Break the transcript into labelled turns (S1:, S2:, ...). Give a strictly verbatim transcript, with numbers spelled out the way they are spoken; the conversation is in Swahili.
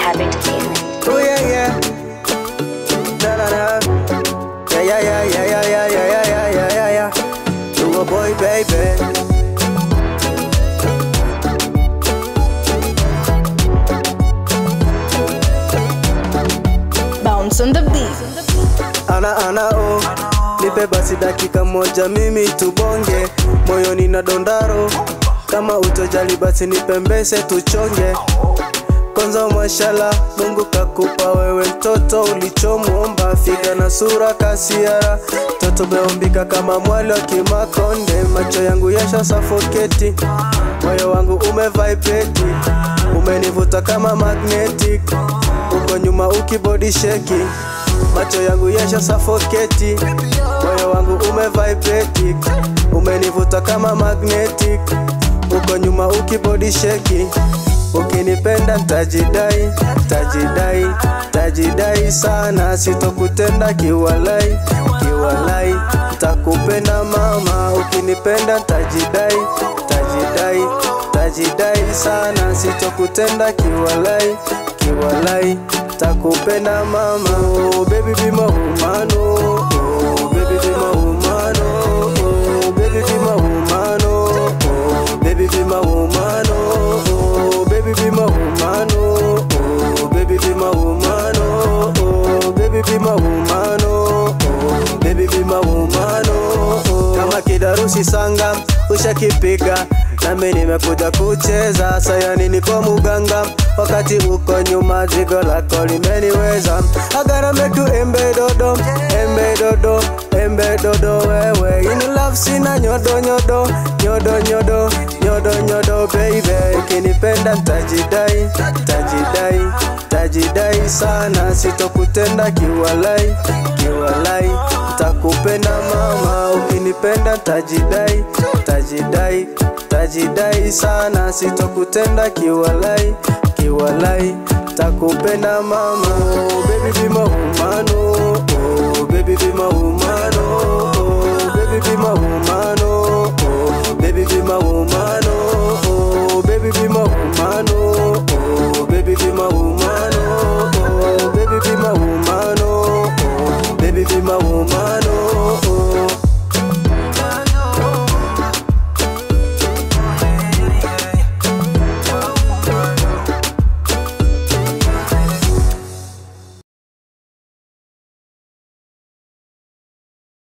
S1: Habit Music.
S2: Oh yeah yeah, na na na, yeah yeah yeah yeah yeah yeah yeah yeah yeah yeah yeah. You a boy baby.
S3: Bounce on the beat.
S2: Ana ana oh, nipe basi dakika moja mimi tubonge, moyoni na dondaro. Kama utojali basi nipe mbese tuchonge. Kwanza mashallah, Mungu kakupa wewe mtoto ulichomuomba, figa na sura kasiara. Toto beombika kama mwali wa Kimakonde, macho yangu yasha suffocate, moyo wangu umevibrate, umenivuta kama magnetic, uko nyuma ukibody shake, macho yangu yasha suffocate, moyo wangu umevibrate, umenivuta kama magnetic, uko nyuma ukibody shake. Ukinipenda ntajidai, tajidai, tajidai sana, sitokutenda kiwalai, kiwalai, takupenda mama. Ukinipenda ntajidai, tajidai, tajidai sana, sitokutenda kiwalai, kiwalai, takupenda mama. Oh baby be my woman, oh baby be my woman, oh baby be my woman, oh baby be my woman, oh baby be my woman, oh baby be my woman, oh baby be my woman, oh baby be my woman, oh. Kama kidarusi sanga ushakipiga, nami nimekuja kucheza, sayani niko muganga, wakati uko nyuma zigo lako limeniweza. I gotta make you embe dodo, embe dodo, embe dodo wewe. In love sina nyodo nyodo, nyodo nyodo, nyodo nyodo baby. Ukinipenda ntajidai, tajidai, tajidai sana, sitokutenda kiwalai, kiwalai, takupenda mama. Ukinipenda tajidai, tajidai, tajidai sana, sitokutenda kiwalai, kiwalai, takupenda mama. Oh baby be my woman, oh baby be my woman, oh baby be my woman, oh baby be my woman, oh baby be my woman, oh baby be my woman, oh baby be my woman, oh baby be my woman.